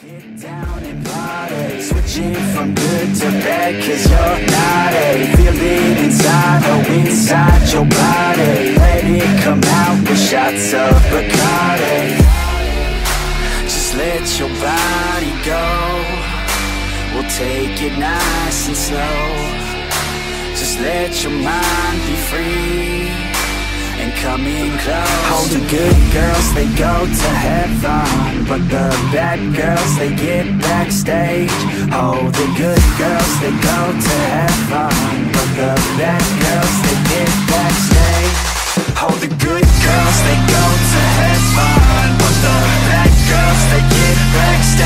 Get down and party, switching from good to bad, cause you're naughty. Feel it inside, oh inside your body. Let it come out with shots of Bacardi. Just let your body go. We'll take it nice and slow. Just let your mind be free and come in close. All the good girls, they go to heaven, but the bad girls, they get backstage. Oh, the good girls, they go to heaven, but the bad girls, they get backstage. Oh, the good girls, they go to heaven, but the bad girls, they get backstage.